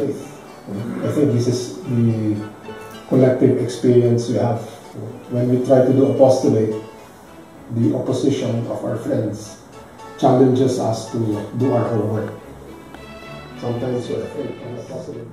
faith. I think this is the collective experience we have when we try to do apostolate. The opposition of our friends challenges us to do our homework. Sometimes we're afraid of apostolate.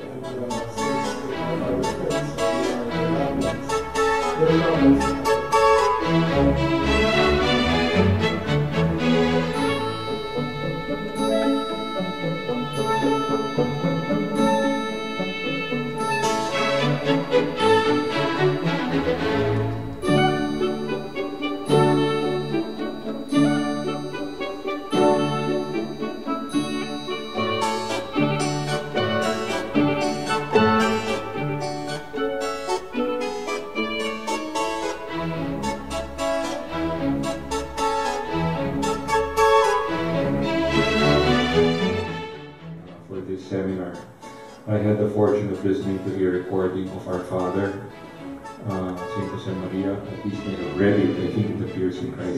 Seminar. I had the fortune of listening to a recording of our father, St. Jose Maria, at least already. I think it appears in Christ.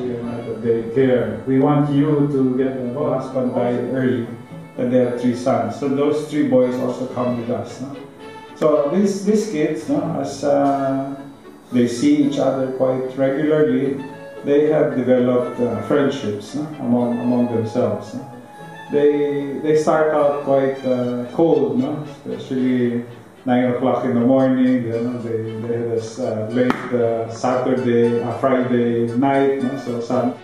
We want you to get the husband died early, and they have 3 sons. So those 3 boys also come with us. No? So these kids, no, as they see each other quite regularly, they have developed friendships, no, among themselves. No? They start out quite cold, no? Especially 9 o'clock in the morning. You know, they had us late Saturday, Friday night. No? So some.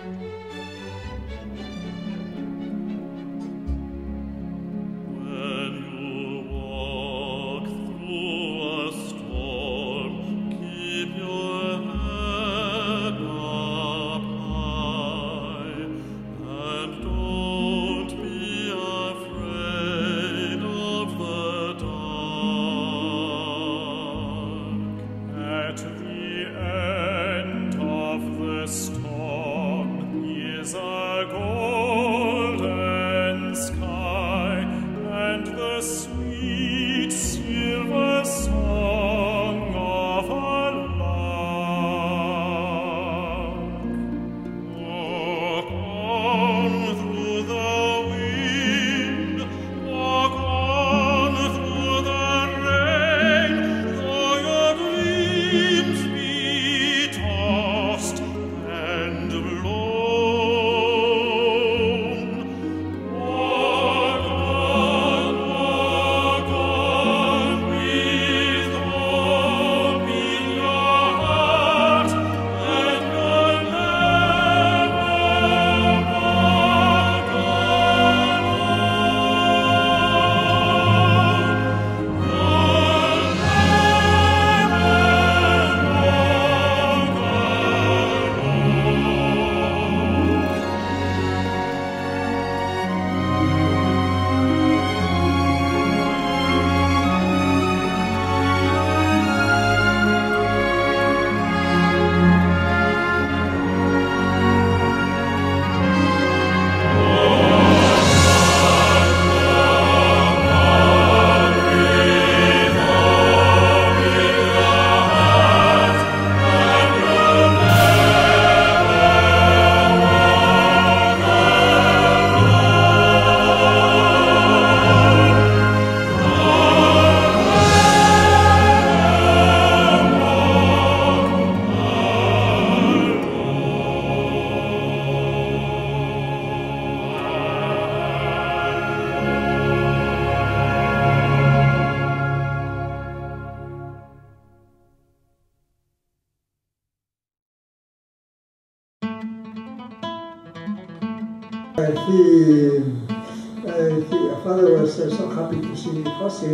Father was so happy to see Jose.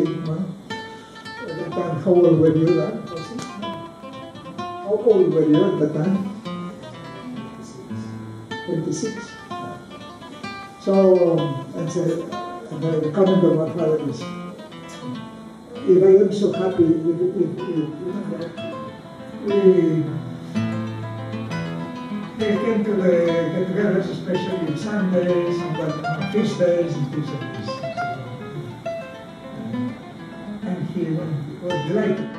At that time, how old were you then, Jose? How old were you at that time? 26. So, and the comment of my father is, if I am so happy, they came to the get-togethers, especially on Sundays and on feast days and things like this. And he was delighted.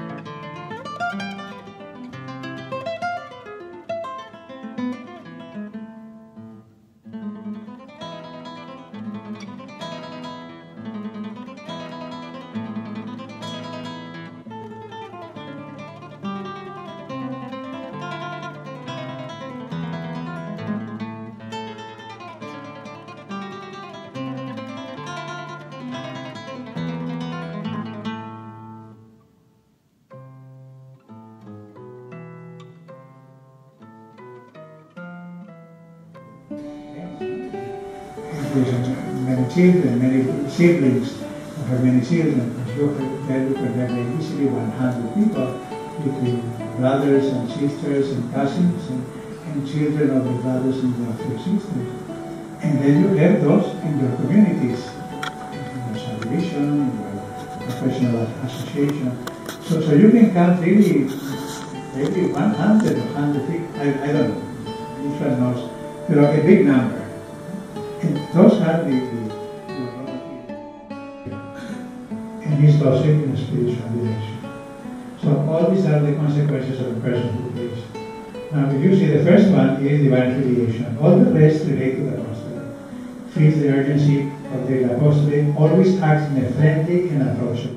many children, many siblings, who have many children. You can have easily 100 people between brothers and sisters and cousins and children of the brothers and their sisters. And then you have those in your communities, in your subdivision, in your professional association. So you can count really maybe 100 or 150, I don't know, each one knows, a big number. And those are the and his logic in a spiritual direction. So all these are the consequences of a person who believes. Now if you see the first one is divine affiliation. All the rest relate to the apostolate. Feels the urgency of the apostolate, always acts in a friendly and approachable.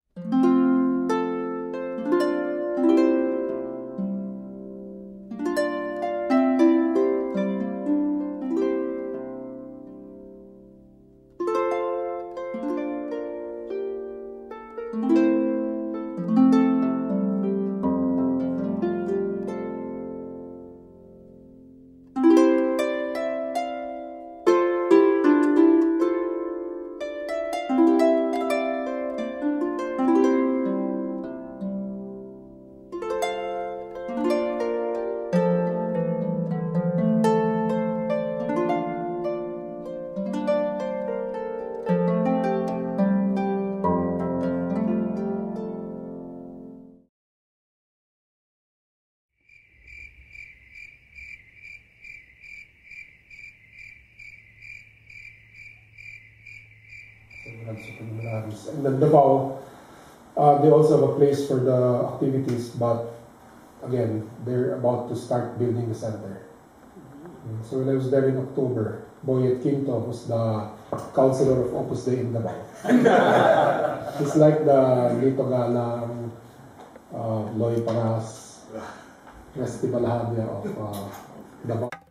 And then Davao, they also have a place for the activities, but again, they're about to start building the center. So when I was there in October, Boyet Quinto was the counselor of Opus Dei in Davao. It's like the Lito Galang, Loy Paras, Resti Balahania of Davao.